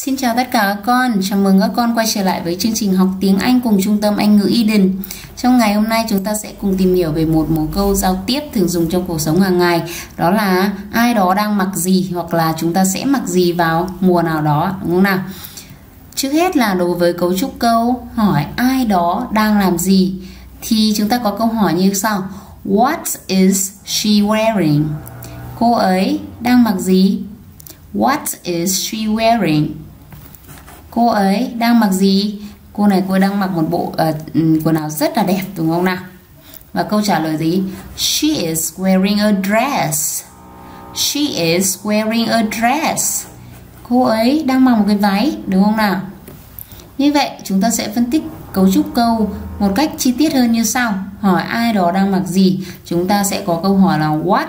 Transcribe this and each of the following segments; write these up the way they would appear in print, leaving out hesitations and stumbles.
Xin chào tất cả các con, chào mừng các con quay trở lại với chương trình học tiếng Anh cùng Trung tâm Anh ngữ Eden. Trong ngày hôm nay chúng ta sẽ cùng tìm hiểu về một mẫu câu giao tiếp thường dùng trong cuộc sống hàng ngày. Đó là ai đó đang mặc gì hoặc là chúng ta sẽ mặc gì vào mùa nào đó, đúng không nào? Trước hết là đối với cấu trúc câu hỏi ai đó đang làm gì thì chúng ta có câu hỏi như sau. What is she wearing? Cô ấy đang mặc gì? What is she wearing? Cô ấy đang mặc gì? Cô ấy đang mặc một bộ quần áo rất là đẹp, đúng không nào? Và câu trả lời gì? She is wearing a dress. She is wearing a dress. Cô ấy đang mặc một cái váy, đúng không nào? Như vậy chúng ta sẽ phân tích cấu trúc câu một cách chi tiết hơn như sau. Hỏi ai đó đang mặc gì? Chúng ta sẽ có câu hỏi là What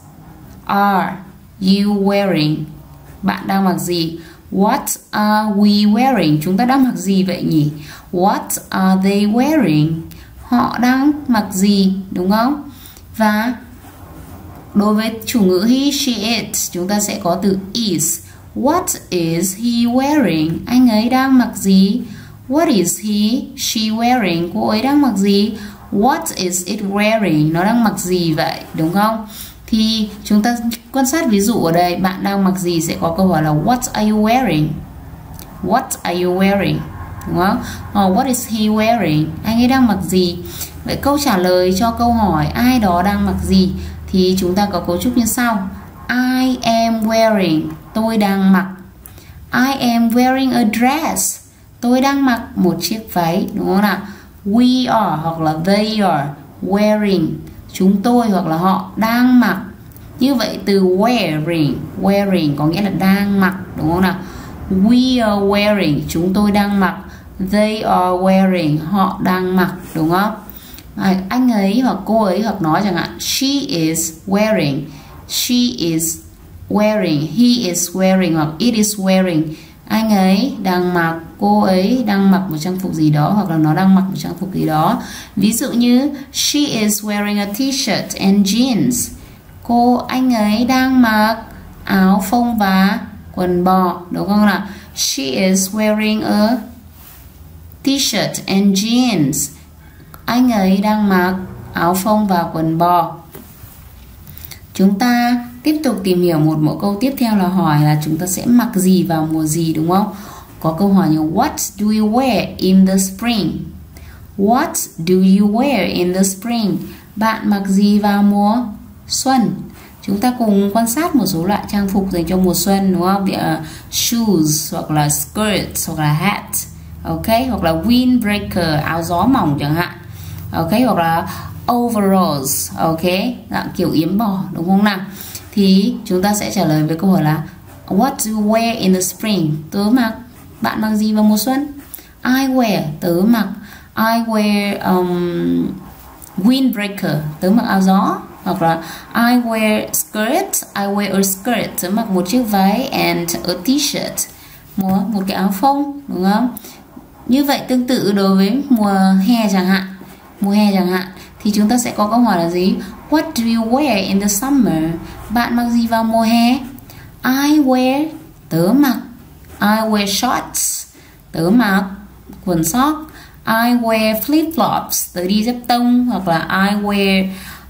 are you wearing? Bạn đang mặc gì? What are we wearing? Chúng ta đang mặc gì vậy nhỉ? What are they wearing? Họ đang mặc gì, đúng không? Và đối với chủ ngữ he, she, it, chúng ta sẽ có từ is. What is he wearing? Anh ấy đang mặc gì? What is he, she wearing? Cô ấy đang mặc gì? What is it wearing? Nó đang mặc gì vậy, đúng không? Thì chúng ta quan sát ví dụ ở đây, bạn đang mặc gì sẽ có câu hỏi là What are you wearing? What are you wearing? Đúng không? What is he wearing? Anh ấy đang mặc gì? Vậy câu trả lời cho câu hỏi ai đó đang mặc gì thì chúng ta có cấu trúc như sau. I am wearing. Tôi đang mặc. I am wearing a dress. Tôi đang mặc một chiếc váy, đúng không nào? We are hoặc là they are wearing. Chúng tôi hoặc là họ đang mặc. Như vậy từ wearing có nghĩa là đang mặc, đúng không nào? We are wearing, chúng tôi đang mặc. They are wearing, họ đang mặc, đúng không? Anh ấy hoặc cô ấy hoặc nó chẳng hạn. She is wearing. She is wearing. He is wearing hoặc it is wearing. Anh ấy đang mặc, cô ấy đang mặc một trang phục gì đó hoặc là nó đang mặc một trang phục gì đó. Ví dụ như she is wearing a t-shirt and jeans. Anh ấy đang mặc áo phông và quần bò, đúng không nào? She is wearing a t-shirt and jeans. Anh ấy đang mặc áo phông và quần bò. Chúng ta tiếp tục tìm hiểu một mẫu câu tiếp theo là hỏi là chúng ta sẽ mặc gì vào mùa gì, đúng không? Có câu hỏi như What do you wear in the spring? What do you wear in the spring? Bạn mặc gì vào mùa xuân? Chúng ta cùng quan sát một số loại trang phục dành cho mùa xuân, đúng không? Shoes hoặc là skirts hoặc là hat, ok? Hoặc là windbreaker, áo gió mỏng chẳng hạn, ok? Hoặc là overalls, ok? Dạng kiểu yếm bò, đúng không nào? Thì chúng ta sẽ trả lời với câu hỏi là What do you wear in the spring? Tớ mặc. Bạn mặc gì vào mùa xuân? I wear, tớ mặc. I wear windbreaker, tớ mặc áo gió. Hoặc là I wear skirt, I wear a skirt, tớ mặc một chiếc váy and a t-shirt, một cái áo phông, đúng không? Như vậy tương tự đối với mùa hè chẳng hạn, thì chúng ta sẽ có câu hỏi là gì? What do you wear in the summer? Bạn mặc gì vào mùa hè? I wear, tớ mặc. I wear shorts, tớ mặc quần sóc. I wear flip-flops, tớ đi dép tông. Hoặc là I wear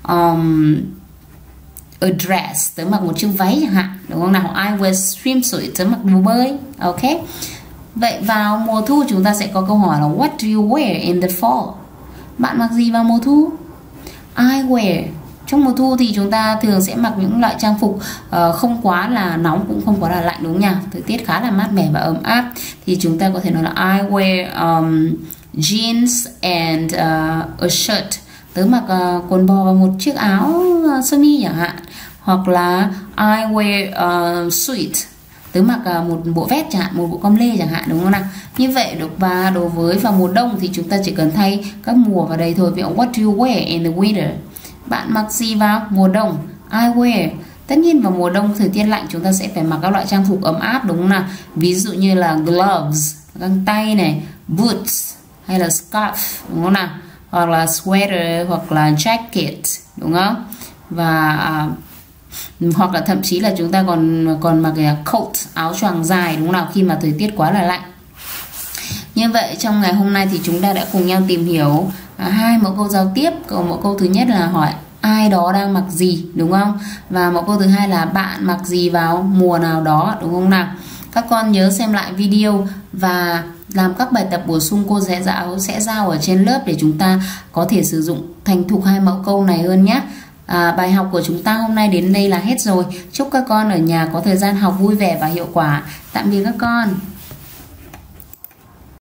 a dress, tớ mặc một chiếc váy chẳng hạn, đúng không nào? I wear swimsuit, tớ mặc đồ bơi, ok? Vậy vào mùa thu chúng ta sẽ có câu hỏi là What do you wear in the fall? Bạn mặc gì vào mùa thu? I wear. Trong mùa thu thì chúng ta thường sẽ mặc những loại trang phục không quá là nóng cũng không quá là lạnh, đúng nhỉ? Thời tiết khá là mát mẻ và ấm áp. Thì chúng ta có thể nói là I wear jeans and a shirt. Tớ mặc quần bò và một chiếc áo sơ mi chẳng hạn. Hoặc là I wear suit, tớ mặc một bộ vest chẳng hạn, một bộ com lê chẳng hạn, đúng không nào? Như vậy và đối với vào mùa đông thì chúng ta chỉ cần thay các mùa vào đây thôi. Ví dụ What do you wear in the winter? Bạn mặc gì vào mùa đông? I wear. Tất nhiên vào mùa đông thời tiết lạnh chúng ta sẽ phải mặc các loại trang phục ấm áp, đúng không nào? Ví dụ như là gloves, găng tay này, boots hay là scarf, đúng không nào? Hoặc là sweater hoặc là jacket, đúng không? Và Hoặc là thậm chí là chúng ta còn mặc cái coat, áo choàng dài đúng không nào, khi mà thời tiết quá là lạnh. Như vậy trong ngày hôm nay thì chúng ta đã cùng nhau tìm hiểu hai mẫu câu giao tiếp. Mẫu câu thứ nhất là hỏi ai đó đang mặc gì, đúng không? Và mẫu câu thứ hai là bạn mặc gì vào mùa nào đó, đúng không nào? Các con nhớ xem lại video và làm các bài tập bổ sung cô sẽ giao ở trên lớp để chúng ta có thể sử dụng thành thục hai mẫu câu này hơn nhé. Bài học của chúng ta hôm nay đến đây là hết rồi. Chúc các con ở nhà có thời gian học vui vẻ và hiệu quả. Tạm biệt các con.